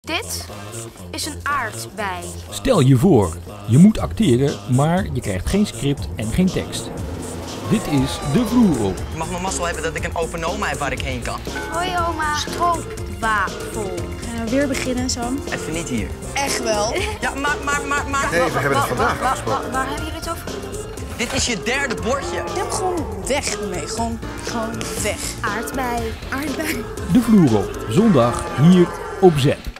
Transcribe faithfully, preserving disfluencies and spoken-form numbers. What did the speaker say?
Dit is een aardbei. Stel je voor, je moet acteren, maar je krijgt geen script en geen tekst. Dit is De Vloer Op. Ik mag mijn mazzel hebben dat ik een open oma heb waar ik heen kan. Hoi oma, stroopwafel. Gaan we weer beginnen, Sam? Even niet hier. Echt wel? Ja, maar, maar, maar, maar... Nee, we hebben het vandaag afgesproken. Waar hebben jullie het over? Dit is je derde bordje. Ik heb gewoon weg ermee. Gewoon, gewoon weg. Aardbei. Aardbei. De Vloer Op, zondag hier op Zep.